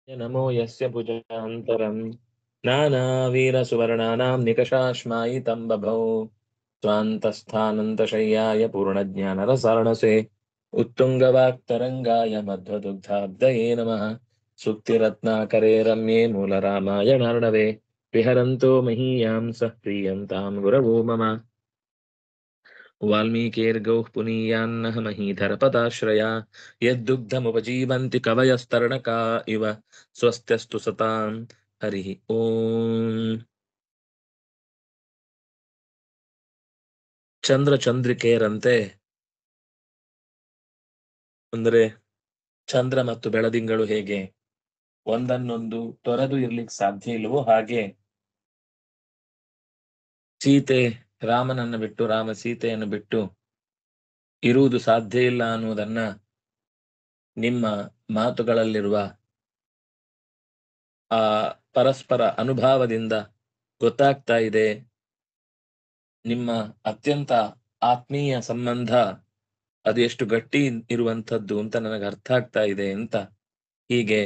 नमो यस्य भुजान्तरं नानावीरसुवर्णानां निकषाश्मायितं बभौ स्वान्तस्थानन्तशय्याय पूर्णज्ञानरसार्णसे उत्तुङ्गवाक्तरङ्गाय मध्वदुग्धाब्दये नमः। सूक्तिरत्नाकरे रम्ये मूलरामायणार्णवे विहरन्तो महीयां सः प्रीयन्तां गुरवो मम। वाल्मीकिर्गौः पुनीयान्नः महीधरपदाश्रया यद्दुग्धमुपजीवन्ति कवयस्तरणका इव स्वस्त्यस्तु सतां हरिः ಓಂ. ಚಂದ್ರಿಕೆಯರಂತೆ ಅಂದರೆ ಚಂದ್ರ ಮತ್ತು ಬೆಳದಿಂಗಳು ಹೇಗೆ ಒಂದನ್ನೊಂದು ತೊರೆದು ಇರ್ಲಿಕ್ಕೆ ಸಾಧ್ಯ ಇಲ್ವೋ ಹಾಗೆ ಸೀತೆ ರಾಮನನ್ನು ಬಿಟ್ಟು ರಾಮ ಸೀತೆಯನ್ನು ಬಿಟ್ಟು ಇರುವುದು ಸಾಧ್ಯ ಇಲ್ಲ ಅನ್ನುವುದನ್ನ ನಿಮ್ಮ ಮಾತುಗಳಲ್ಲಿರುವ ಆ ಪರಸ್ಪರ ಅನುಭವದಿಂದ ಗೊತ್ತಾಗ್ತಾ ಇದೆ. ನಿಮ್ಮ ಅತ್ಯಂತ ಆತ್ಮೀಯ ಸಂಬಂಧ ಅದು ಎಷ್ಟು ಗಟ್ಟಿ ಇರುವಂಥದ್ದು ಅಂತ ನನಗೆ ಅರ್ಥ ಆಗ್ತಾ ಇದೆ ಅಂತ ಹೀಗೆ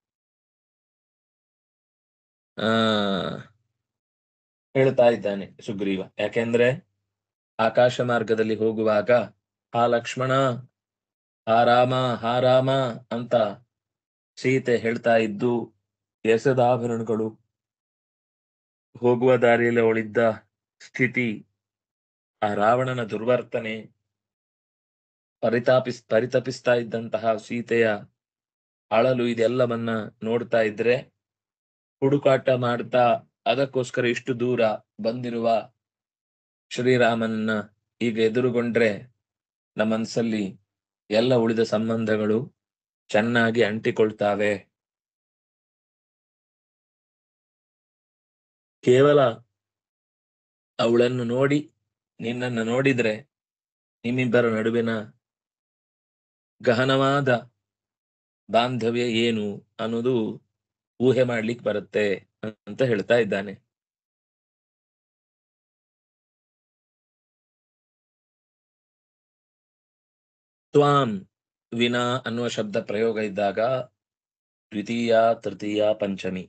ಹೇಳ್ತಾ ಇದ್ದಾನೆ ಸುಗ್ರೀವ. ಯಾಕೆಂದ್ರೆ ಆಕಾಶ ಮಾರ್ಗದಲ್ಲಿ ಹೋಗುವಾಗ ಹಾ ಲಕ್ಷ್ಮಣ, ಹಾ ರಾಮ, ಹಾ ರಾಮ ಅಂತ ಸೀತೆ ಹೇಳ್ತಾ ಇದ್ದು ಎಸೆದಾಭರಣಗಳು ಹೋಗುವ ದಾರಿಯಲ್ಲಿ ಅವಳಿದ್ದ ಸ್ಥಿತಿ, ಆ ರಾವಣನ ದುರ್ವರ್ತನೆ, ಪರಿತಪಿಸ್ತಾ ಇದ್ದಂತಹ ಸೀತೆಯ ಅಳಲು, ಇದೆಲ್ಲವನ್ನ ನೋಡ್ತಾ ಇದ್ರೆ ಹುಡುಕಾಟ ಮಾಡ್ತಾ ಅದಕ್ಕೋಸ್ಕರ ಇಷ್ಟು ದೂರ ಬಂದಿರುವ ಶ್ರೀರಾಮನನ್ನ ಈಗ ಎದುರುಗೊಂಡ್ರೆ ನಮ್ಮ ಮನಸ್ಸಲ್ಲಿ ಎಲ್ಲ ಉಳಿದ ಸಂಬಂಧಗಳು ಚೆನ್ನಾಗಿ ಅಂಟಿಕೊಳ್ತಾವೆ. ಕೇವಲ ಅವಳನ್ನು ನೋಡಿ ನಿನ್ನನ್ನು ನೋಡಿದ್ರೆ ನಿಮ್ಮಿಬ್ಬರ ನಡುವಿನ ಗಹನವಾದ ಬಾಂಧವ್ಯ ಏನು ಅನ್ನೋದು ಊಹೆ ಮಾಡ್ಲಿಕ್ಕೆ ಬರುತ್ತೆ ಅಂತ ಹೇಳ್ತಾ ಇದ್ದಾನೆ. ತ್ವಾಂ ವಿನಾ ಅನ್ನುವ ಶಬ್ದ ಪ್ರಯೋಗ ಇದ್ದಾಗ ದ್ವಿತೀಯ, ತೃತೀಯ, ಪಂಚಮಿ,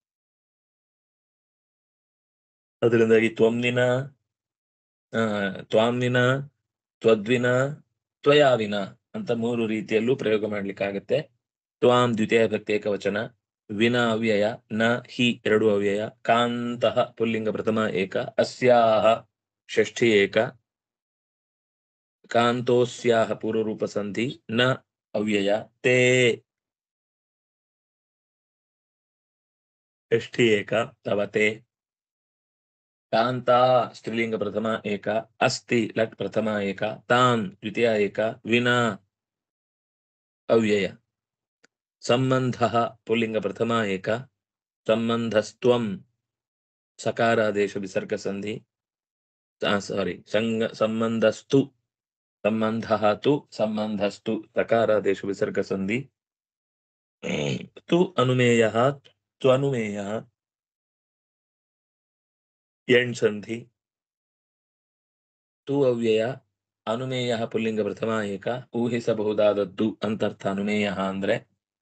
ಅದರಿಂದಾಗಿ ತ್ವಂವಿನ, ತ್ವಾಂವಿನ, ತ್ವದ್ವಿನ, ತ್ವಯಾವಿನ ಅಂತ ಮೂರು ರೀತಿಯಲ್ಲೂ ಪ್ರಯೋಗ ಮಾಡ್ಲಿಕ್ಕಾಗತ್ತೆ. ತ್ವಾಂ ದ್ವಿತೀಯ ಭಕ್ತಿ ಏಕವಚನ, ವಿನ ಅವ್ಯಯ, ನ ಹಿ ಎರಡು ಅವ್ಯಯ, ಕಾಂತಃ ಪುಲ್ಲಿಂಗ ಪ್ರಥಮ ಏಕ, ಅಸ್ಯಾಹ ಷಷ್ಠಿ ಏಕ, ಕಾಂತೋಸ್ಯಾಹ ಪೂರ್ವರೂಪ ಸಂಧಿ, ನ ಅವ್ಯಯ, ತೇ ಷಷ್ಠಿ ಏಕ, ತವತೆ, ಕಾಂತಾ ಸ್ತ್ರೀಲಿಂಗ ಪ್ರಥಮ ಏಕ, ಅಸ್ತಿ ಲಟ್ ಪ್ರಥಮ ಏಕ, ತಾನ್ ದ್ವಿತೀಯ ಏಕ, ವಿನಾ ಅವ್ಯಯ, ಸಂಬಂಧ ಪುಲ್ಲಿಂಗ ಪ್ರಥಮ ಏಕ, ಸಂಬಂಧಸ್ತ್ವಂ ಸಕಾರಾದೇಶ ವಿಸರ್ಗ ಸಂಧಿ, ಸಂಬಂಧಸ್ತು, ಸಂಬಂಧ ತು, ಸಂಬಂಧಸ್ತು ಸಕಾರಾದೇಶ ವಿಸರ್ಗ ಸಂಧಿ, ತು ಅನುಮೇಯ, ತ್ವನುಮೇಯ ಎಣ್ ಸಂಧಿ, ತು ಅವ್ಯಯ, ಅನುಮೇಯ ಪುಲ್ಲಿಂಗ ಪ್ರಥಮ ಏಕ, ಊಹಿಸಬಹುದಾದದ್ದು ಅಂತರ್ಥ. ಅನುಮೇಯ ಅಂದ್ರೆ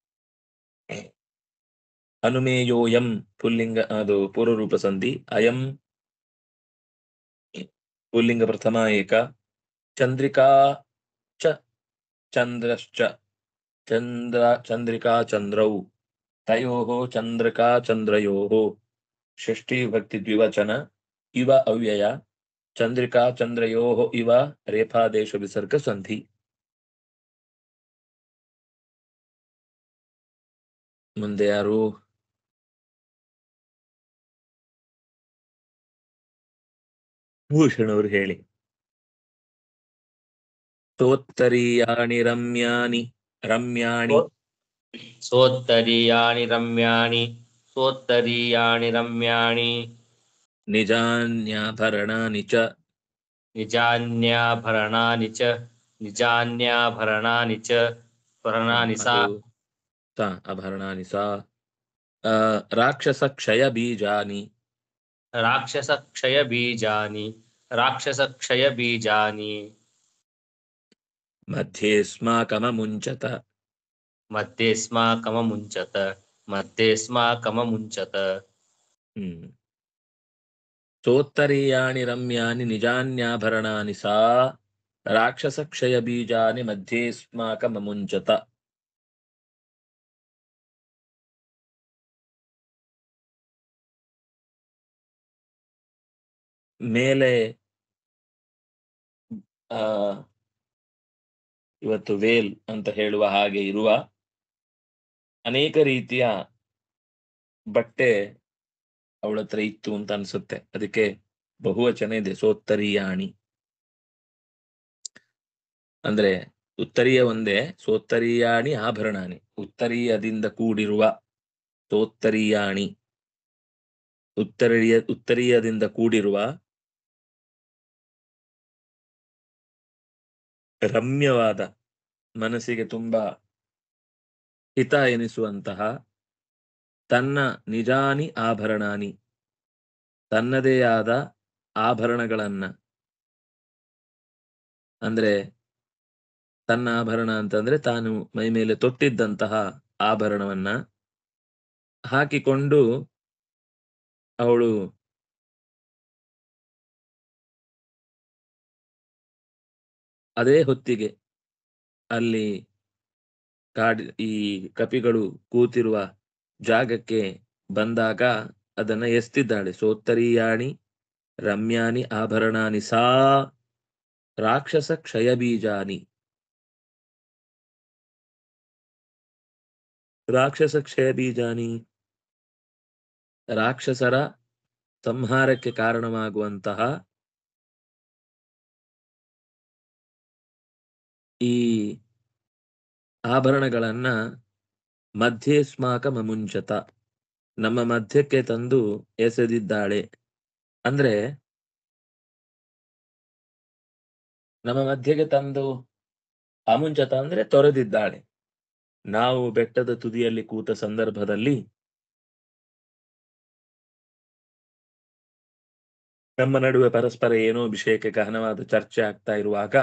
ಅನುಮೇಯೋಯಂ ಪುಲ್ಲಿಂಗ, ಅದು ಪೂರ್ವರೂಪ ಸಂಧಿ, ಅಯಂ ಪುಲ್ಲಿಂಗ ಪ್ರಥಮ ಏಕ, ಚಂದ್ರಿಕಾ ಚ ಚಂದ್ರಶ್ಚ, ಚಂದ್ರಿಕಾ ಚಂದ್ರೌ, ತಯೋಃ ಚಂದ್ರಿಕಾ ಚಂದ್ರಯೋಃ ಷಷ್ಠಿ ವಿಭಕ್ತಿ ದ್ವಿವಚನ, ಇವ ಅವ್ಯಯ, ಚಂದ್ರಿಕಾ ಚಂದ್ರಯೋಃ ಇವ ರೇಫಾದೇಶ ವಿಸರ್ಗ ಸಂಧಿ. ಮುಂದೆ ಯಾರು? ಭೂಷಣ್ ಅವರು ಹೇಳಿ. ಸೋತ್ತರೀಯಾಣಿ ರಮ್ಯಾನಿ ರಮ್ಯಾಣಿ, ಸೋತ್ತರೀಯಾಣಿ ರಮ್ಯಾಣಿ, ಸೋತ್ತರೀಯಾಣಿ ರಮ್ಯಾಣಿ, ನಿಜಾನ್ಯಾಭರಣಾನಿ ಚ, ನಿಜಾನ್ಯಾಭರಣಾನಿ ಚ, ನಿಜಾನ್ಯಾಭರಣಾನಿ ಚ, ಭರಣಾನಿ ಸಾ, ಅಭರಣಾನಿ ಸಾ, ರಾಕ್ಷಸ ಕ್ಷಯ ಬೀಜಾನಿ, ರಾಕ್ಷಸ ಕ್ಷಯ ಬೀಜಾನಿ, ರಾಕ್ಷಸ ಕ್ಷಯ ಬೀಜಾನಿ, ಮಧ್ಯೆ ಸ್ಮಾಕಮ ಮುಂಚತ, ಮಧ್ಯೆ ಸ್ಮಾಕಮ ಮುಂಚತ, ಮಧ್ಯೇಸ್ಮಾಕಮುಂಚತ. ಸೋತ್ತರೀಯಾಣಿ ರಮ್ಯಾನಿ ನಿಜಾನ್ಯಾಭರಣಾನಿ ಸಾ ರಾಕ್ಷಸ ಕ್ಷಯ ಬೀಜಾನಿ ಮಧ್ಯೇಸ್ಮಾಕಮುಂಚತ. ಮೇಲೆ ಇವತ್ತು ವೇಲ್ ಅಂತ ಹೇಳುವ ಹಾಗೆ ಇರುವ ಅನೇಕ ರೀತಿಯ ಬಟ್ಟೆ ಅವಳ ಹತ್ರ ಇತ್ತು ಅಂತ ಅನ್ಸುತ್ತೆ. ಅದಕ್ಕೆ ಬಹುವಚನ ಇದೆ, ಸೋತ್ತರೀಯಾಣಿ ಅಂದ್ರೆ ಉತ್ತರೀಯ ಒಂದೇ, ಸೋತ್ತರೀಯಾಣಿ ಆಭರಣಾನಿ, ಉತ್ತರೀಯದಿಂದ ಕೂಡಿರುವ ಸೋತ್ತರೀಯಾಣಿ, ಉತ್ತರೀಯದಿಂದ ಕೂಡಿರುವ ರಮ್ಯವಾದ, ಮನಸ್ಸಿಗೆ ತುಂಬಾ ಹಿತ ಎನಿಸುವಂತಹ ತನ್ನ ನಿಜಾನಿ ಆಭರಣಾನಿ, ತನ್ನದೇ ಆದ ಆಭರಣಗಳನ್ನ, ಅಂದ್ರೆ ತನ್ನ ಆಭರಣ ಅಂತಂದ್ರೆ ತಾನು ಮೈ ಮೇಲೆ ತೊಟ್ಟಿದ್ದಂತಹ ಆಭರಣವನ್ನ ಹಾಕಿಕೊಂಡು ಅವಳು ಅದೇ ಹೊತ್ತಿಗೆ ಅಲ್ಲಿ ಈ ಕಪಿಗಳು ಕೂತಿರುವ ಜಾಗಕ್ಕೆ ಬಂದಾಗ ಅದನ್ನ ಎಸ್ತಿದ್ದಾಳೆ. ಸೋತ್ತರೀಯಾಣಿ ರಮ್ಯಾನಿ ಆಭರಣಾನಿ ಸಾ ರಾಕ್ಷಸ ಕ್ಷಯ ಬೀಜಾನಿ. ರಾಕ್ಷಸ ಕ್ಷಯ ಬೀಜಾನಿ, ರಾಕ್ಷಸರ ಸಂಹಾರಕ್ಕೆ ಕಾರಣವಾಗುವಂತಹ ಈ ಆಭರಣಗಳನ್ನ ಮಧ್ಯೇಸ್ಮಾಕಮುಂಚತ, ನಮ್ಮ ಮಧ್ಯಕ್ಕೆ ತಂದು ಎಸೆದಿದ್ದಾಳೆ. ಅಂದ್ರೆ ನಮ್ಮ ಮಧ್ಯಕ್ಕೆ ತಂದು ಅಮುಂಚತ ಅಂದ್ರೆ ತೊರೆದಿದ್ದಾಳೆ. ನಾವು ಬೆಟ್ಟದ ತುದಿಯಲ್ಲಿ ಕೂತ ಸಂದರ್ಭದಲ್ಲಿ ನಮ್ಮ ನಡುವೆ ಪರಸ್ಪರ ಏನೋ ವಿಷಯಕ್ಕೆ ಗಹನವಾದ ಚರ್ಚೆ ಆಗ್ತಾ ಇರುವಾಗ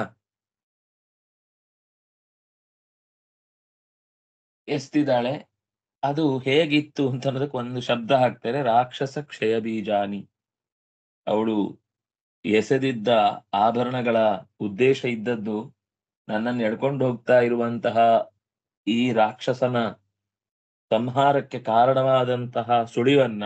ಎಸ್ತಿದ್ದಾಳೆ. ಅದು ಹೇಗಿತ್ತು ಅಂತ ಅನ್ನೋದಕ್ಕೆ ಒಂದು ಶಬ್ದ ಹಾಕ್ತಾರೆ, ರಾಕ್ಷಸ ಕ್ಷಯ ಬೀಜಾನಿ. ಅವಳು ಎಸೆದಿದ್ದ ಆಭರಣಗಳ ಉದ್ದೇಶ ಇದ್ದದ್ದು ನನ್ನನ್ನು ಎಳ್ಕೊಂಡು ಹೋಗ್ತಾ ಇರುವಂತಹ ಈ ರಾಕ್ಷಸನ ಸಂಹಾರಕ್ಕೆ ಕಾರಣವಾದಂತಹ ಸುಳಿವನ್ನ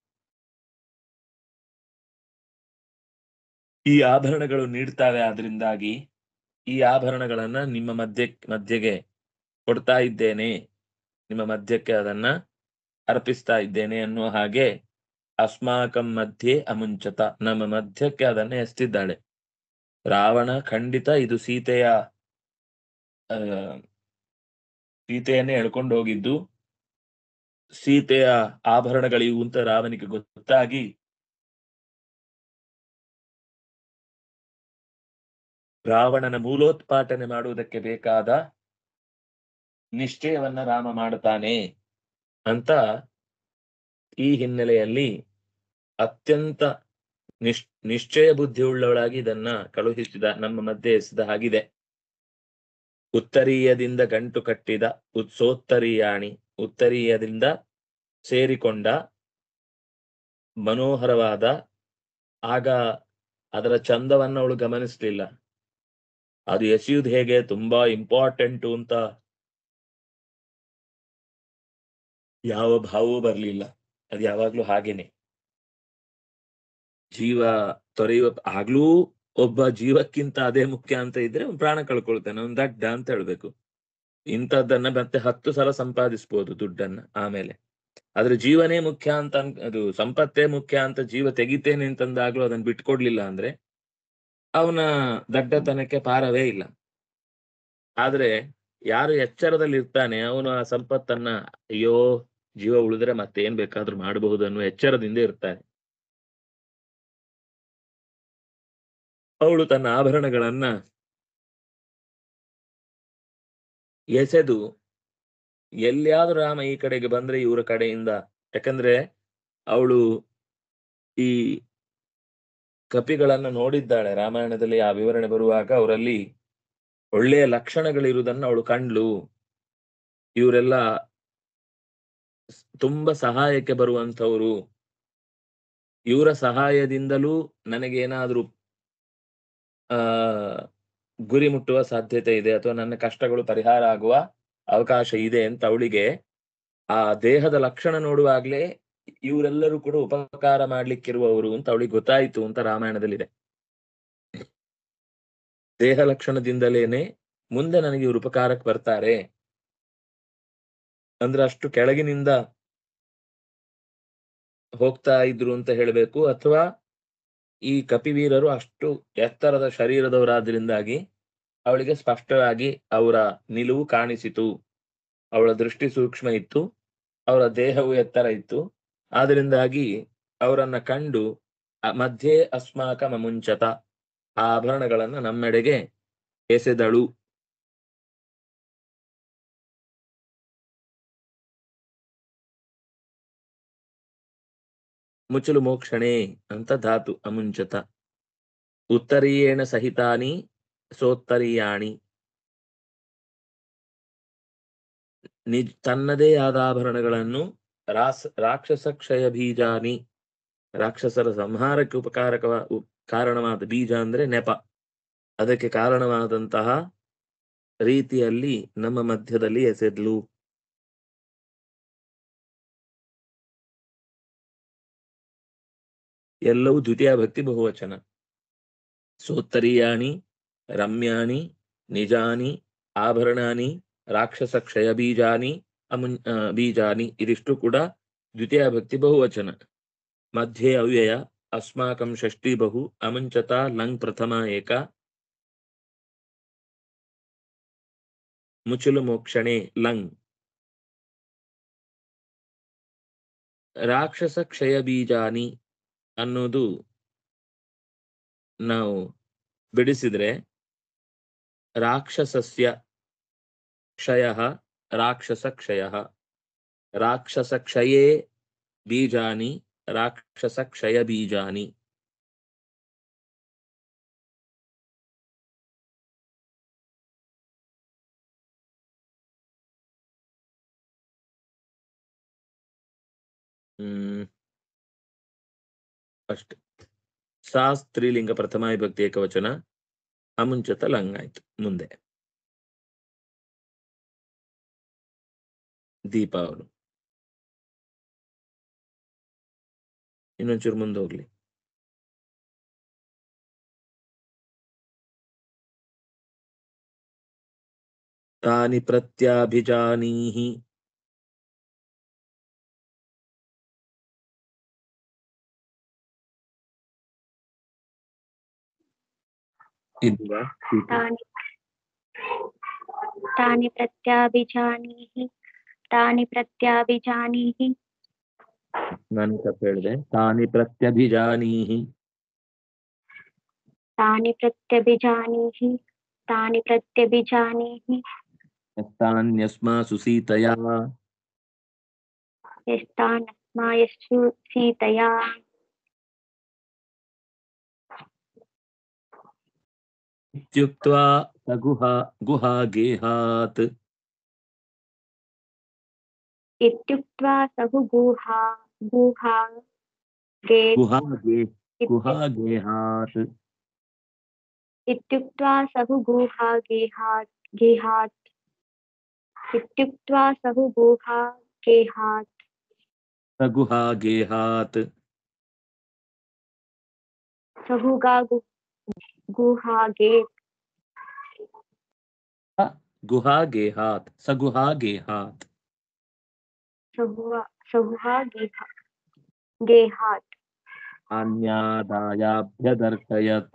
ಈ ಆಭರಣಗಳು ನೀಡ್ತಾವೆ. ಆದ್ರಿಂದಾಗಿ ಈ ಆಭರಣಗಳನ್ನ ನಿಮ್ಮ ಮಧ್ಯೆಗೆ ಕೊಡ್ತಾ ಇದ್ದೇನೆ, ನಿಮ್ಮ ಮಧ್ಯಕ್ಕೆ ಅದನ್ನ ಅರ್ಪಿಸ್ತಾ ಇದ್ದೇನೆ ಅನ್ನುವ ಹಾಗೆ ಅಸ್ಮಾಕಂ ಮಧ್ಯೆ ಅಮುಂಚತ, ನಮ್ಮ ಮಧ್ಯಕ್ಕೆ ಅದನ್ನ ಎಸ್ತಿದ್ದಾಳೆ. ರಾವಣ ಖಂಡಿತ ಇದು ಸೀತೆಯನ್ನೇ ಎಳ್ಕೊಂಡು ಹೋಗಿದ್ದು, ಸೀತೆಯ ಆಭರಣಗಳಿವು ಅಂತ ರಾವನಿಗೆ ಗೊತ್ತಾಗಿ ರಾವಣನ ಮೂಲೋತ್ಪಾಟನೆ ಮಾಡುವುದಕ್ಕೆ ಬೇಕಾದ ನಿಶ್ಚಯವನ್ನ ರಾಮ ಮಾಡುತ್ತಾನೆ ಅಂತ ಈ ಹಿನ್ನೆಲೆಯಲ್ಲಿ ಅತ್ಯಂತ ನಿಶ್ಚಯ ಬುದ್ಧಿಯುಳ್ಳವಳಾಗಿ ಇದನ್ನ ಕಳುಹಿಸಿದ, ನಮ್ಮ ಮಧ್ಯೆ ಎಸೆದ ಹಾಗಿದೆ. ಉತ್ತರೀಯದಿಂದ ಗಂಟು ಕಟ್ಟಿದ ಉತ್ಸೋತ್ತರೀಯಾಣಿ, ಉತ್ತರೀಯದಿಂದ ಸೇರಿಕೊಂಡ ಮನೋಹರವಾದ, ಆಗ ಅದರ ಚಂದವನ್ನ ಅವಳು ಗಮನಿಸಲಿಲ್ಲ. ಅದು ಎಸೆಯುವುದು ಹೇಗೆ ತುಂಬಾ ಇಂಪಾರ್ಟೆಂಟು ಅಂತ ಯಾವ ಭಾವವೂ ಬರಲಿಲ್ಲ. ಅದು ಯಾವಾಗ್ಲೂ ಹಾಗೇನೆ. ಜೀವ ತೊರೆಯುವ ಆಗ್ಲೂ ಒಬ್ಬ ಜೀವಕ್ಕಿಂತ ಅದೇ ಮುಖ್ಯ ಅಂತ ಇದ್ರೆ ಪ್ರಾಣ ಕಳ್ಕೊಳ್ತಾನೆ, ಅವ್ನು ದಡ್ಡ ಅಂತ ಹೇಳ್ಬೇಕು. ಇಂಥದ್ದನ್ನ ಮತ್ತೆ 10 ಸಲ ಸಂಪಾದಿಸ್ಬೋದು ದುಡ್ಡನ್ನ ಆಮೇಲೆ. ಆದ್ರೆ ಜೀವನೇ ಮುಖ್ಯ ಅಂತ ಅದು ಸಂಪತ್ತೇ ಮುಖ್ಯ ಅಂತ ಜೀವ ತೆಗಿತೇನೆ ಅಂತಂದಾಗ್ಲೂ ಅದನ್ನ ಬಿಟ್ಕೊಡ್ಲಿಲ್ಲ ಅಂದ್ರೆ ಅವನ ದಡ್ಡತನಕ್ಕೆ ಪಾರವೇ ಇಲ್ಲ. ಆದ್ರೆ ಯಾರು ಎಚ್ಚರದಲ್ಲಿ ಇರ್ತಾನೆ ಅವನು ಆ ಸಂಪತ್ತನ್ನ ಅಯ್ಯೋ ಜೀವ ಉಳಿದ್ರೆ ಮತ್ತೆ ಏನ್ ಬೇಕಾದ್ರೂ ಮಾಡಬಹುದು ಅನ್ನೋ ಎಚ್ಚರದಿಂದ ಇರ್ತಾನೆ. ಅವಳು ತನ್ನ ಆಭರಣಗಳನ್ನ ಎಸೆದು ಎಲ್ಲಿಯಾದ್ರೂ ರಾಮ ಈ ಕಡೆಗೆ ಬಂದ್ರೆ ಇವರ ಕಡೆಯಿಂದ, ಯಾಕಂದ್ರೆ ಅವಳು ಈ ಕಪಿಗಳನ್ನ ನೋಡಿದ್ದಾಳೆ ರಾಮಾಯಣದಲ್ಲಿ. ಆ ವಿವರಣೆ ಬರುವಾಗ ಅವರಲ್ಲಿ ಒಳ್ಳೆಯ ಲಕ್ಷಣಗಳಿರುವುದನ್ನು ಅವಳು ಕಂಡ್ಲು. ಇವರೆಲ್ಲ ತುಂಬಾ ಸಹಾಯಕ್ಕೆ ಬರುವಂಥವ್ರು, ಇವರ ಸಹಾಯದಿಂದಲೂ ನನಗೇನಾದ್ರೂ ಆ ಗುರಿ ಮುಟ್ಟುವ ಸಾಧ್ಯತೆ ಇದೆ ಅಥವಾ ನನ್ನ ಕಷ್ಟಗಳು ಪರಿಹಾರ ಆಗುವ ಅವಕಾಶ ಇದೆ ಅಂತ ಅವಳಿಗೆ ಆ ದೇಹದ ಲಕ್ಷಣ ನೋಡುವಾಗ್ಲೇ ಇವರೆಲ್ಲರೂ ಕೂಡ ಉಪಕಾರ ಮಾಡ್ಲಿಕ್ಕಿರುವವರು ಅಂತ ಅವಳಿಗೆ ಗೊತ್ತಾಯ್ತು ಅಂತ ರಾಮಾಯಣದಲ್ಲಿದೆ. ದೇಹ ಲಕ್ಷಣದಿಂದಲೇನೆ ಮುಂದೆ ನನಗೆ ಇವರು ಉಪಕಾರಕ್ಕೆ ಬರ್ತಾರೆ ಅಂದ್ರೆ ಅಷ್ಟು ಕೆಳಗಿನಿಂದ ಹೋಗ್ತಾ ಇದ್ರು ಅಂತ ಹೇಳಬೇಕು, ಅಥವಾ ಈ ಕಪಿವೀರರು ಅಷ್ಟು ಎತ್ತರದ ಶರೀರದವರಾದ್ರಿಂದಾಗಿ ಅವಳಿಗೆ ಸ್ಪಷ್ಟವಾಗಿ ಅವರ ನಿಲುವು ಕಾಣಿಸಿತು. ಅವಳ ದೃಷ್ಟಿ ಸೂಕ್ಷ್ಮ ಇತ್ತು, ಅವರ ದೇಹವು ಎತ್ತರ ಇತ್ತು. ಆದ್ರಿಂದಾಗಿ ಅವರನ್ನ ಕಂಡು ಮಧ್ಯೆ ಅಸ್ಮಾಕ ಮಮುಂಚತ, ಆ ಆಭರಣಗಳನ್ನ ನಮ್ಮೆಡೆಗೆ ಎಸೆದಳು. ಮುಚ್ಚಲು ಮೋಕ್ಷಣೆ ಅಂತ ಧಾತು ಅಮುಂಚತ. ಉತ್ತರೀಯೇಣ ಸಹಿತಾನಿ ಸೋತ್ತರೀಯಾಣಿ, ತನ್ನದೇ ಆದ ಆಭರಣಗಳನ್ನು ರಾಕ್ಷಸ ಕ್ಷಯ ಬೀಜಾನಿ, ರಾಕ್ಷಸರ ಸಂಹಾರಕ್ಕೆ ಕಾರಣವಾದ ಬೀಜ ಅಂದ್ರೆ ನೆಪ, ಅದಕ್ಕೆ ಕಾರಣವಾದಂತಹ ರೀತಿಯಲ್ಲಿ ನಮ್ಮ ಮಧ್ಯದಲ್ಲಿ ಎಸೆದ್ಲು. ಎಲ್ಲವೂ ದ್ವಿತೀಯ ಭಕ್ತಿ ಬಹುವಚನ. ಸೋತ್ತರೀಯಾಣಿ, ರಮ್ಯಾಣಿ, ನಿಜಾನಿ, ಆಭರಣಾನಿ, ರಾಕ್ಷಸ ಕ್ಷಯ ಬೀಜಾನಿ, ಬೀಜಾನಿ, ಇದಿಷ್ಟು ಕೂಡ ದ್ವಿತೀಯ ಭಕ್ತಿ ಬಹುವಚನ. ಮಧ್ಯೆ ಅವ್ಯಯ, ಅಸ್ಮಾಕಂ ಷಷ್ಠಿ ಬಹು, ಅಮುಂಚತ ಲಂಗ್ ಪ್ರಥಮ ಏಕ, ಮುಚುಲು ಮೋಕ್ಷಣೆ ಲಂಗ್. ರಾಕ್ಷಸ ಕ್ಷಯ ಬೀಜಾನಿ ಅನ್ನೋದು ನಾವು ಬಿಡಿಸಿದ್ರೆ ರಾಕ್ಷಸಸ್ಯ ಕ್ಷಯ ರಾಕ್ಷಸ ಕ್ಷಯ, ರಾಕ್ಷಸ ಕ್ಷಯೇ ಬೀಜಾನಿ ರಾಕ್ಷಸ ಕ್ಷಯ ಬೀಜಾನಿ. ಅಷ್ಟೆ. ಸಾ ಸ್ತ್ರೀಲಿಂಗ ಪ್ರಥಮ ವಿಭಕ್ತಿ ಏಕವಚನ, ಅಮುಂಚತ ಲಂಗ್ ಆಯ್ತು. ಮುಂದೆ ದೀಪ ಅವರು ಇನ್ನೊಂಚೂರು ಮುಂದೆ ಹೋಗ್ಲಿ. ತಾನಿ ಪ್ರತ್ಯಾಭಿಜಾನೀಹಿ, ತಾನಿ ಪ್ರತ್ಯಾಭಿಜಾನೀಹಿ, ತಾನಿ ಪ್ರತ್ಯಾಭಿಜಾನೀಹಿ. ನಾನು ತಪ್ಪು ಹೇಳಿದೆ. ತಾನಿ ಪ್ರತ್ಯಭಿಜಾನೀಹಿ, ತಾನಿ ಪ್ರತ್ಯಭಿಜಾನೀಹಿ, ತಾನಿ ಪ್ರತ್ಯಭಿಜಾನೀಹಿ. ಯಸ್ತಾನ್ಯಸ್ಮಾಸು ಸೀತಯಾ, ಯಸ್ತಾನಸ್ಮಾಯಸ್ಸು ಸೀತಯಾ. ಇತ್ಯುಕ್ತ್ವಾ ಗುಹಾ ಗೇಹಾತ್, ಇತ್ಯುಕ್ತ್ವಾ ಸಹು ಗುಹಾ ಗೇಹಾತ್, ಇತ್ಯುಕ್ತ್ವಾ ಸಹು ಗುಹಾ ಗೇಹಾತ್, ಇತ್ಯುಕ್ತ್ವಾ ಸಹು ಗುಹಾ ಗೇಹಾತ್, ಸಗುಹಾ ಗೇಹಾತ್, ಸಹುಗಾ ಗುಹಾ ಗೇತ್, ಗುಹಾ ಗೇಹಾತ್, ಸಗುಹಾ ಗೇಹಾತ್, ಸಹುಹಾ ಗೇಹಾತ್. ಅನ್ಯಾದಾಯಾಭ್ಯದರ್ಶಯತ್,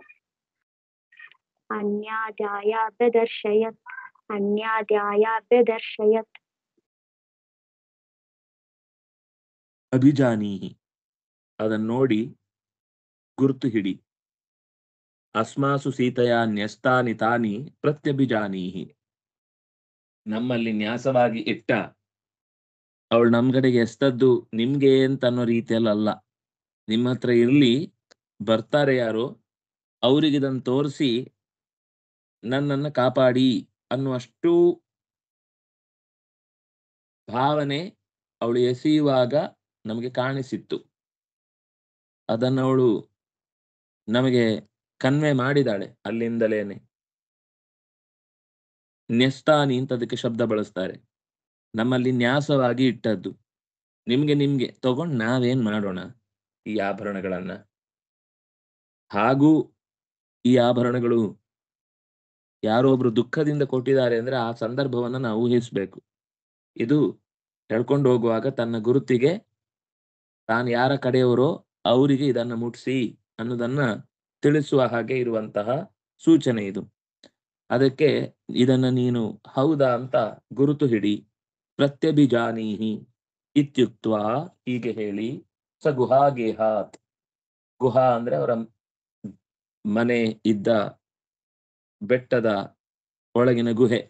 ಅನ್ಯಾದಾಯಾಭ್ಯದರ್ಶಯತ್, ಅನ್ಯಾದಾಯಾಭ್ಯದರ್ಶಯತ್. ಅಭಿಜಾನೀಹಿ, ಅದನ್ನು ನೋಡಿ ಗುರುತು ಹಿಡಿ. ಅಸ್ಮಾಸು ಸೀತೆಯ ನ್ಯಸ್ತಾನಿ ತಾನಿ ಪ್ರತ್ಯಭಿಜಾನೀಹಿ, ನಮ್ಮಲ್ಲಿ ನ್ಯಾಸವಾಗಿ ಇಟ್ಟ ಅವಳು ನಮ್ ಕಡೆಗೆ ಎಸ್ತದ್ದು ನಿಮ್ಗೆ ಅಂತ ಅನ್ನೋ ರೀತಿಯಲ್ಲ. ನಿಮ್ಮ ಹತ್ರ ಇರ್ಲಿ, ಬರ್ತಾರೆ ಯಾರು ಅವ್ರಿಗೆ ಇದನ್ನು ತೋರಿಸಿ ನನ್ನನ್ನು ಕಾಪಾಡಿ ಅನ್ನುವಷ್ಟು ಭಾವನೆ ಅವಳು ಎಸೆಯುವಾಗ ನಮಗೆ ಕಾಣಿಸಿತ್ತು. ಅದನ್ನು ಅವಳು ನಮಗೆ ಕನ್ವೆ ಮಾಡಿದಾಳೆ ಅಲ್ಲಿಂದಲೇನೆ. ನ್ಯಸ್ತಾನಿ ಅಂತ ಅದಕ್ಕೆ ಶಬ್ದ ಬಳಸ್ತಾರೆ. ನಮ್ಮಲ್ಲಿ ನ್ಯಾಸವಾಗಿ ಇಟ್ಟದ್ದು. ನಿಮ್ಗೆ ತಗೊಂಡು ನಾವೇನ್ ಮಾಡೋಣ ಈ ಆಭರಣಗಳನ್ನ? ಹಾಗೂ ಈ ಆಭರಣಗಳು ಯಾರೋ ಒಬ್ರು ದುಃಖದಿಂದ ಕೊಟ್ಟಿದ್ದಾರೆ ಅಂದ್ರೆ ಆ ಸಂದರ್ಭವನ್ನ ನಾವು ಊಹಿಸ್ಬೇಕು. ಇದು ಹೇಳ್ಕೊಂಡು ಹೋಗುವಾಗ ತನ್ನ ಗುರುತಿಗೆ ತಾನು ಯಾರ ಕಡೆಯವರೋ ಅವರಿಗೆ ಇದನ್ನ ಮುಟ್ಸಿ ಅನ್ನೋದನ್ನ ತಿಳಿಸುವ ಹಾಗೆ ಇರುವಂತಹ ಸೂಚನೆ ಇದು. ಅದಕ್ಕೆ ಇದನ್ನ ನೀನು ಹೌದಾ ಅಂತ ಗುರುತು ಹಿಡಿ. ಪ್ರತ್ಯಭಿಜಾನೀಹಿ ಇತ್ಯುಕ್ತ ಹೀಗೆ ಹೇಳಿ ಸ ಗುಹಾಗೇಹಾತ್. ಗುಹಾ ಅಂದ್ರೆ ಅವರ ಮನೆ ಇದ್ದ ಬೆಟ್ಟದ ಒಳಗಿನ ಗುಹೆ.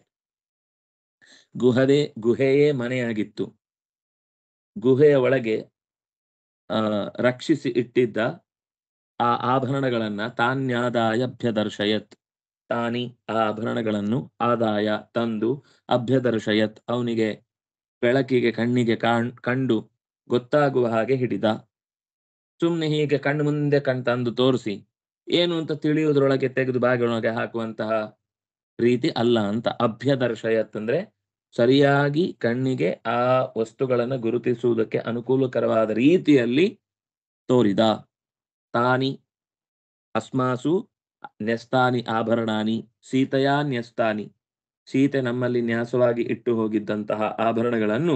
ಗುಹೆಯೇ ಮನೆಯಾಗಿತ್ತು. ಗುಹೆಯ ಒಳಗೆ ರಕ್ಷಿಸಿ ಇಟ್ಟಿದ್ದ ಆ ಆಭರಣಗಳನ್ನ ತಾನ್ಯಾದಾಯ ಅಭ್ಯದರ್ಶಯತ್. ತಾನಿ ಆ ಆಭರಣಗಳನ್ನು ಆದಾಯ ತಂದು ಅಭ್ಯದರ್ಶಯತ್ ಅವನಿಗೆ ಬೆಳಕಿಗೆ ಕಣ್ಣಿಗೆ ಕಂಡು ಗೊತ್ತಾಗುವ ಹಾಗೆ ಹಿಡಿದ. ಸುಮ್ನೆ ಹೀಗೆ ಕಣ್ಣು ಮುಂದೆ ತಂದು ತೋರಿಸಿ ಏನು ಅಂತ ತಿಳಿಯುವುದರೊಳಗೆ ತೆಗೆದು ಬಾಗಿಲೊಳಗೆ ಹಾಕುವಂತಹ ರೀತಿ ಅಲ್ಲ ಅಂತ. ಅಭ್ಯದರ್ಶಯತ್ ಅಂದ್ರೆ ಸರಿಯಾಗಿ ಕಣ್ಣಿಗೆ ಆ ವಸ್ತುಗಳನ್ನು ಗುರುತಿಸುವುದಕ್ಕೆ ಅನುಕೂಲಕರವಾದ ರೀತಿಯಲ್ಲಿ ತೋರಿದ. ತಾನಿ ಅಸ್ಮಾಸು ನ್ಯಸ್ತಾನಿ ಆಭರಣಾನಿ ಸೀತೆಯಾ ನ್ಯಸ್ತಾನಿ. ಸೀತೆ ನಮ್ಮಲ್ಲಿ ನ್ಯಾಸವಾಗಿ ಇಟ್ಟು ಹೋಗಿದ್ದಂತಹ ಆಭರಣಗಳನ್ನು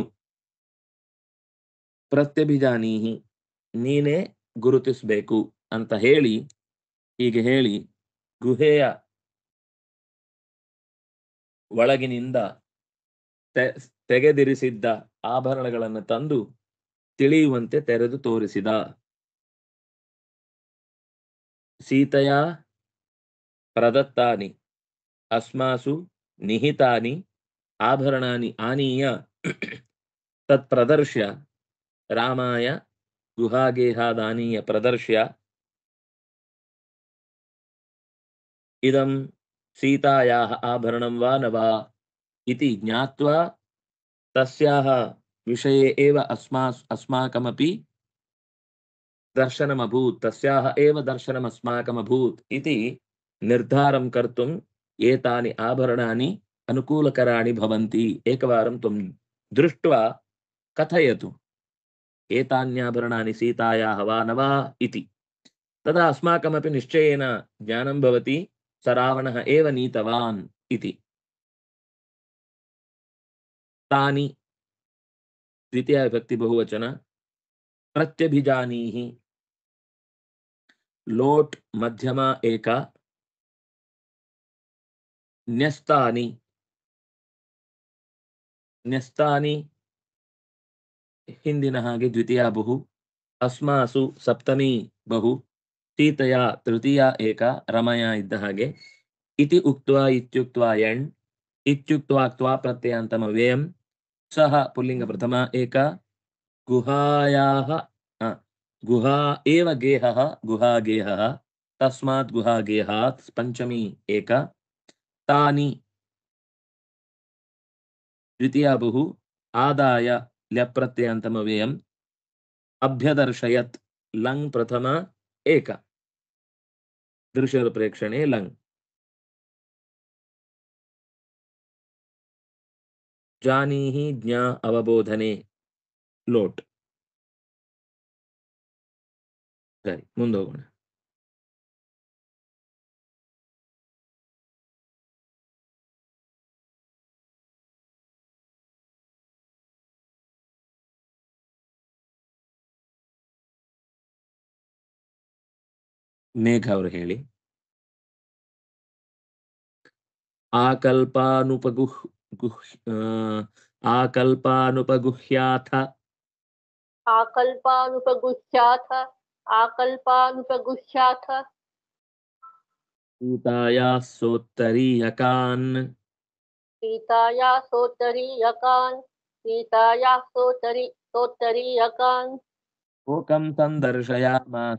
ಪ್ರತ್ಯಭಿಜಾನೀಹಿ ನೀನೇ ಗುರುತಿಸಬೇಕು ಅಂತ ಹೇಳಿ ಹೀಗೆ ಹೇಳಿ ಗುಹೆಯ ಒಳಗಿನಿಂದ ತೆಗೆದಿರಿಸಿದ್ದ ಆಭರಣಗಳನ್ನು ತಂದು ತಿಳಿಯುವಂತೆ ತೆರೆದು ತೋರಿಸಿದ. ಸೀತೆಯ ಪ್ರದತ್ತಾನಿ ಅಸ್ಮಾಸು ನಿಹಿತಾನಿ ಆಭರಣಾನಿ ಆನೀಯ ತತ್ ಪ್ರದರ್ಶ್ಯ ರಾಮಾಯ ಗುಹಾಗೇಹಾದಾನೀಯ ಪ್ರದರ್ಶ್ಯ ಇದಂ ಸೀತಾಯಾಃ ಆಭರಣಂ ವಾ ನ ವಾ ಇತಿ ಜ್ಞಾತ್ವಾ ತಸ್ಯಾಃ ವಿಷಯೇ ಏವ ಅಸ್ಮಾಕಮಪಿ ದರ್ಶನಮಭೂತ್. ತಸ್ಯಾಃ ಏವ ದರ್ಶನಮಸ್ಮಾಕಮಭೂತ್ ಇತಿ ನಿರ್ಧಾರಂ ಕರ್ತುಂ ಏತಾನಿ ಆಭರಣಾನಿ ಅನುಕೂಲಕರಾಣಿ ಭವಂತಿ. ಏಕವಾರಂ ತ್ವಂ ದೃಷ್ಟ್ವಾ ಕಥಯತು ಏತಾನ್ಯಾಭರಣಾನಿ ಸೀತಾಯಾಃ ವಾ ನ ವಾ ಇತಿ. ತದಾ ಅಸ್ಮಾಕಮಪಿ ನಿಶ್ಚಯೇನ ಜ್ಞಾನಂ ಭವತಿ ಸ ರಾವಣಃ ಏವ ನೀತವಾನ್ ಇತಿ. ತಾನಿ ದ್ವಿತೀಯ ವಿಭಕ್ತಿ ಬಹುವಚನ. ಪ್ರತ್ಯಭಿಜಾನೀಹಿ ಲೋಟ್ ಮಧ್ಯಮ ಏಕ. ನ್ಯಸ್ತಾನಿ ನ್ಯಸ್ತಾನಿ ಹಿಂದಿನ ಹಾಗೆ ದ್ವಿತೀಯ ಬಹು. ಅಸ್ಮಾಸು ಸಪ್ತಮಿ ಬಹು. ಸೀತೆಯ ತೃತೀಯ ಏಕ ರಮಯ ಇದ್ದ ಹಾಗೆ. ಇತಿ ಉಕ್ತ್ವಾ ಇತ್ಯುಕ್ತ್ವಾ ಎಣ್. ಇತ್ಯುಕ್ತ್ವಾ ಕ್ತ್ವಾ ಪ್ರತ್ಯಯಾಂತಮ ವ್ಯಯಂ. ಸಹ ಪುಲ್ಲಿಂಗ ಪ್ರಥಮ ಏಕ. ಗುಹಾಯಾಹ ಗುಹಾ ಏವ ಗೇಹಃ ಗುಹಾಗೇಹಃ ತಸ್ಮಾತ್ ಗುಹಾಗೇಹಾತ್ ಪಂಚಮಿ ಏಕ. ತಾನಿ ದ್ವಿತೀಯ ಬಹು. ಆದಾಯ ಲ್ಯಪ್ರತ್ಯಯಾಂತಮ ವ್ಯಯಂ. ಅಭ್ಯದರ್ಶಯತ್ ಲಂಗ್ ಪ್ರಥಮ ಏಕ. ದೃಶ್ಯದ ಪ್ರೇಕ್ಷಣೆ ಲಂಗ್. ಜಾನೀಹಿ ಜ್ಞಾ ಅವಬೋಧನೆ ಲೋಟ್. ಸರಿ, ಮುಂದೋಗೋಣ. ಮೇಘ ಅವರು ಹೇಳಿ. ಆಕಲ್ಪಾನುಪಗುಹ್ಯಾಥ ಸೀತಾಯಾಃ ಸೋತ್ತರೀಯಕಾನ್ ಶೋಕಂ ಸಂದರ್ಶಯಾಮಾಸ.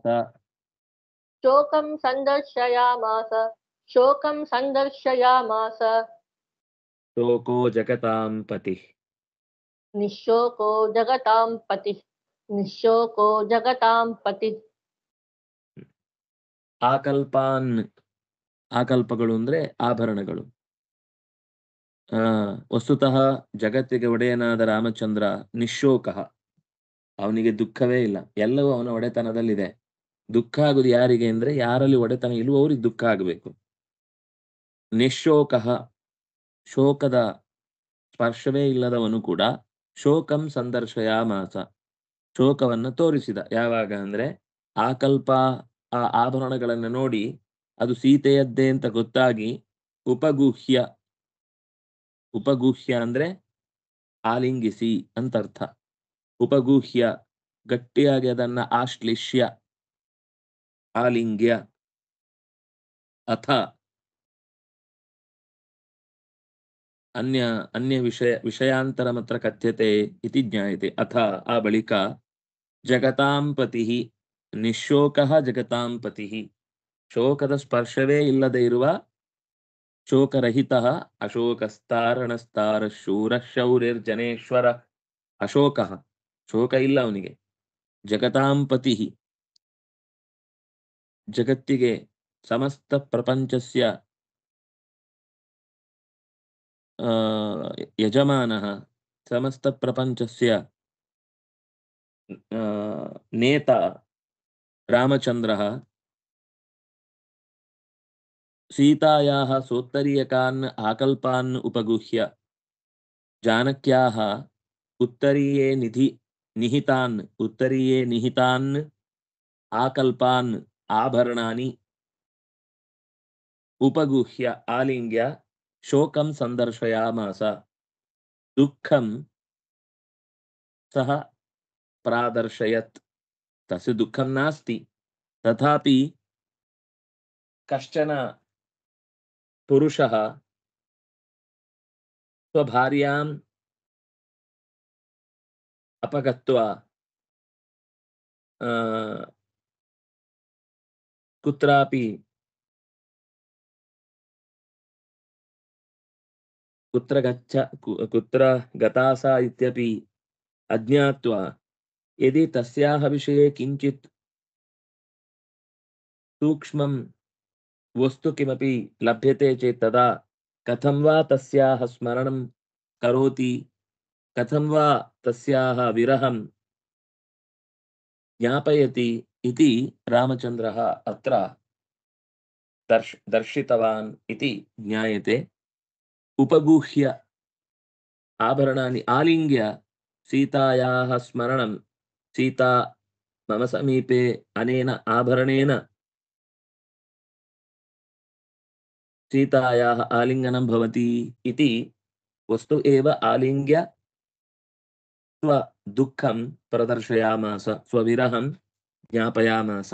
ಶೋಕೋ ಜಗತಾಂ ಪತಿಃ. निःशोको जगतां पतिः निःशोको जगतां पतिः ಆಕಲ್ಪಾನ್ ಆಕಲ್ಪಗಳು ಅಂದ್ರೆ ಆಭರಣಗಳು. ವಸ್ತುತಃ ಜಗತ್ತಿಗೆ ಒಡೆಯನಾದ ರಾಮಚಂದ್ರ ನಿಶೋಕ, ಅವನಿಗೆ ದುಃಖವೇ ಇಲ್ಲ, ಎಲ್ಲವೂ ಅವನ ಒಡೆತನದಲ್ಲಿದೆ. ದುಃಖ ಆಗುದು ಯಾರಿಗೆ ಅಂದ್ರೆ ಯಾರಲ್ಲಿ ಒಡೆತನ ಇಲ್ವೋ ಅವ್ರಿಗೆ ದುಃಖ ಆಗಬೇಕು. ನಿಶೋಕ, ಶೋಕದ ಸ್ಪರ್ಶವೇ ಇಲ್ಲದವನು ಕೂಡ ಶೋಕಂ ಸಂದರ್ಶಯಾಮಾಸ, ಶೋಕವನ್ನು ತೋರಿಸಿದ. ಯಾವಾಗ ಅಂದ್ರೆ ಆಕಲ್ಪ ಆ ಆಭರಣಗಳನ್ನು ನೋಡಿ ಅದು ಸೀತೆಯದ್ದೇ ಅಂತ ಗೊತ್ತಾಗಿ ಉಪಗುಹ್ಯ, ಉಪಗುಹ್ಯ ಅಂದ್ರೆ ಆಲಿಂಗಿಸಿ ಅಂತ ಅರ್ಥ. ಉಪಗುಹ್ಯ ಗಟ್ಟಿಯಾಗಿ ಅದನ್ನ ಆಶ್ಲಿಷ್ಯ ಆಲಿಂಗ್ಯ ಅಥ ಅನ್ಯ ಅನ್ಯ ವಿಷಯಾಂತರ ಮಾತ್ರ ಕಥ್ಯತೆ ಇತಿ ಜ್ಞಾಯತೆ. ಅಥ ಆ ಬಳಿಕ ಜಗತಾಂ ಪತಿಃ ನಿಶೋಕಃ ಜಗತಾಂ ಪತಿಃ, ಶೋಕದ ಸ್ಪರ್ಶವೇ ಇಲ್ಲದೆ ಇರುವ ಶೋಕರಹಿತಃ ಅಶೋಕಸ್ತಾರಣಸ್ತಾರ ಶೂರ ಶೌರ್ಯರ್ಜನೇಶ್ವರ ಅಶೋಕಃ, ಶೋಕ ಇಲ್ಲ ಅವನಿಗೆ. ಜಗತಾಂ ಪತಿಃ, ಜಗತ್ತಿಗೆ ಸಮಸ್ತ ಪ್ರಪಂಚಸ್ಯ ಯಜಮಾನಃ, ಸಮಸ್ತ ಪ್ರಪಂಚಸ್ಯ ನೇತಾ ರಾಮಚಂದ್ರಃ ಸೀತಾಯಾಃ ಸೋತ್ತರೀಯಕಾನ್ ಆಕಲ್ಪಾನ್ ಉಪಗುಹ್ಯ ಜಾನಕ್ಯಾಃ ಉತ್ತರೀಯೇ ನಿಹಿತಾನ್ ಆಕಲ್ಪಾನ್ ಆಭರಣಾನಿ ಉಪಗುಹ್ಯ ಆಲಿಂಗ್ಯ ಶೋಕಂ ಸಂದರ್ಶಯಾಮಾಸ ದುಃಖಂ ಸಹ ಪ್ರಾದರ್ಶಯತ್. ತಸ್ಯ ದುಃಖಂ ನಾಸ್ತಿ, ತಥಾಪಿ ಕಶ್ಚನ ಪುರುಷಃ ಸ್ವಭಾರ್ಯಾಂ ಅಪಗತ್ವಾ ಕುತ್ರಾಪಿ ಕುತ್ರ ಗತಾಸ ಇತ್ಯಪಿ ಅಜ್ಞಾತ್ವಾ ಯದಿ ತಸ್ಯಾಹ ವಿಷಯೇ ಕಿಂಚಿತ್ ಸೂಕ್ಷ್ಮಂ ವಸ್ತು ಕಿಮಪಿ ಲಭ್ಯತೆ ಚೇತ್ ತದಾ ಕಥಂ ವಾ ತಸ್ಯಾಹ ಸ್ಮರಣಂ ಕರೋತಿ, ಕಥಂ ವಾ ತಸ್ಯಾಹ ವಿರಹಂ ಜ್ಞಾಪಯತಿ ಇತಿ ರಾಮಚಂದ್ರಃ ಅತ್ರ ದರ್ಶಿತವಾನ್ ಇತಿ ಜ್ಞಾಯತೆ. ಉಪಗುಹ್ಯ ಆಭರಣಾನಿ ಆಲಿಂಗ್ಯ ಸೀತಾಯಾಃ ಸ್ಮರಣಂ, ಸೀತಾ ಮಮ ಸಮೀಪೆ ಅನೇನ ಆಭರಣೇನ ಸೀತಾಯಾಃ ಆಲಿಂಗನಂ ಭವತಿ ಇತಿ ವಸ್ತು ಏವ ಆಲಿಂಗ್ಯ ಸ್ವ ದುಃಖಂ ಪ್ರದರ್ಶಯಾಮಾಸ, ಸ್ವವಿರಹಂ ಜ್ಞಾಪಯಾಮಾಸ.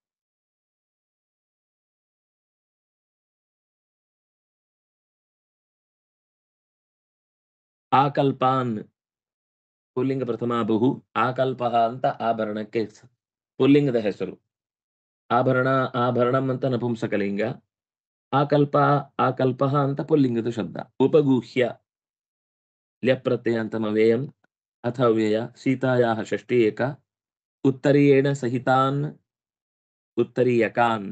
ಆಕಲ್ಪಾನ್ ಪುಲ್ಲಿಂಗ ಪ್ರಥಮ ಬಹು, ಆಕಲ್ಪಃ ಅಂತ ಆಭರಣಕ್ಕೆ ಪುಲ್ಲಿಂಗದ ಹೆಸರು, ಆಭರಣಂ ಅಂತ ನಪುಂಸಕಲಿಂಗ, ಆಕಲ್ಪಃ ಅಂತ ಪುಲ್ಲಿಂಗದ ಶಬ್ದ. ಉಪಗುಹ್ಯ ಲ್ಯಪ್ರತ್ಯಯ ಅಂತ ಅವ್ಯಯಂ ಅಥ ಅವ್ಯಯ ಸೀತಾಯಾಃ ಷಷ್ಠಿ ಏಕ ಉತ್ತರೀಯೇಣ ಸಹಿತಾನ್ ಉತ್ತರೀಯಕಾನ್.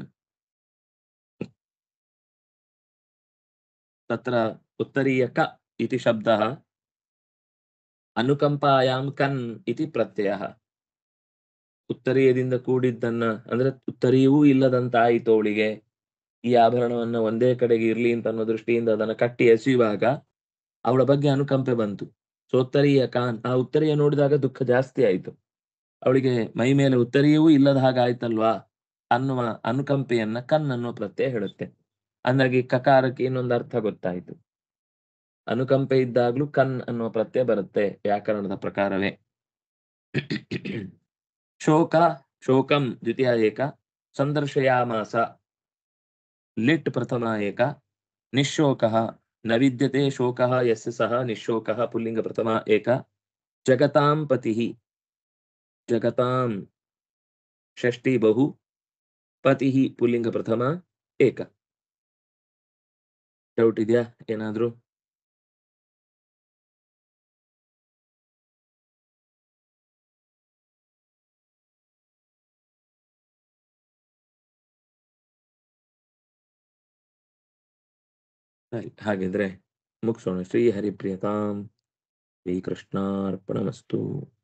ತತ್ರ ಉತ್ತರೀಯಕ ಇತಿ ಶಬ್ದಃ ಅನುಕಂಪಾಯಾಂ ಕನ್ ಇತಿ ಪ್ರತ್ಯಯಃ. ಉತ್ತರೀಯದಿಂದ ಕೂಡಿದ್ದನ್ನ ಅಂದ್ರೆ ಉತ್ತರೀಯವೂ ಇಲ್ಲದಂತಾಯಿತು ಅವಳಿಗೆ, ಈ ಆಭರಣವನ್ನ ಒಂದೇ ಕಡೆಗೆ ಇರ್ಲಿ ಅಂತ ಅನ್ನೋ ದೃಷ್ಟಿಯಿಂದ ಅದನ್ನ ಕಟ್ಟಿ ಎಸೆಯುವಾಗ ಅವಳ ಬಗ್ಗೆ ಅನುಕಂಪೆ ಬಂತು. ಸೋತ್ತರೀಯ ಕಾನ್, ಆ ಉತ್ತರೀಯ ನೋಡಿದಾಗ ದುಃಖ ಜಾಸ್ತಿ ಆಯಿತು, ಅವಳಿಗೆ ಮೈ ಮೇಲೆ ಉತ್ತರೀಯವೂ ಇಲ್ಲದ ಹಾಗೆ ಆಯ್ತಲ್ವಾ ಅನ್ನುವ ಅನುಕಂಪೆಯನ್ನ ಕನ್ ಅನ್ನೋ ಪ್ರತ್ಯಯ ಹೇಳುತ್ತೆ. ಅಂದಾಗಿ ಕಕಾರಕ್ಕೆ ಇನ್ನೊಂದು ಅರ್ಥ ಗೊತ್ತಾಯಿತು. ಅನುಕಂಪೆ ಇದ್ದಾಗ್ಲೂ ಕನ್ ಅನ್ನುವ ಪ್ರತ್ಯಯ ಬರುತ್ತೆ ವ್ಯಾಕರಣದ ಪ್ರಕಾರವೇ. ಶೋಕಂ ದ್ವಿತೀಯ ಏಕ ಸಂದರ್ಶಯಾಮಾಸ ಲಿಟ್ ಪ್ರಥಮ ಏಕ ನಿಶೋಕಃ ನ ವಿದ್ಯತೆ ಶೋಕಃ ಯಸ್ಯ ಸಹ ನಿಶೋಕಃ ಪುಲ್ಲಿಂಗ ಪ್ರಥಮ ಏಕ ಜಗತಾಂ ಪತಿಃ ಜಗತಾಂ ಷಷ್ಠಿ ಬಹು ಪತಿಃ ಪುಲ್ಲಿಂಗ ಪ್ರಥಮ ಏಕ. ಡೌಟ್ ಇದೆಯಾ ಏನಾದ್ರು? ಸರಿ, ಹಾಗಿದ್ರೆ ಮುಗಿಸೋಣ. ಶ್ರೀ ಹರಿಪ್ರಿಯತಾಂ ಶ್ರೀಕೃಷ್ಣಾರ್ಪಣಮಸ್ತು.